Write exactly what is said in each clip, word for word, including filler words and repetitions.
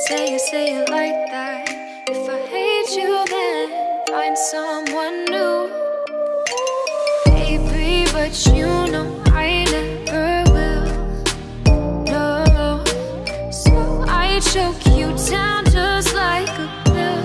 say it, say it like that. If I hate you, then find someone new. Baby, but you know I never will. No, so I choke you down just like a pill.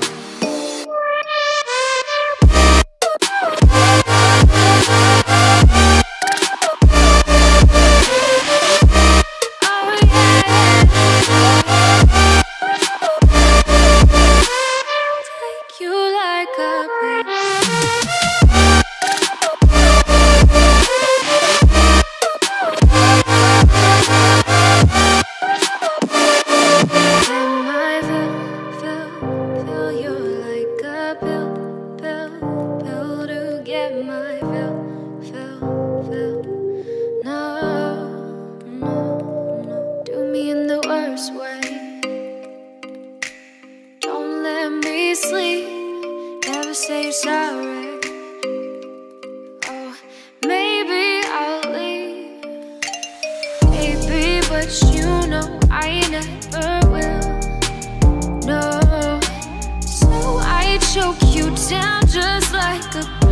Sleep, never say sorry. Oh, maybe I'll leave, baby, but you know I never will. No, so I choke you down just like a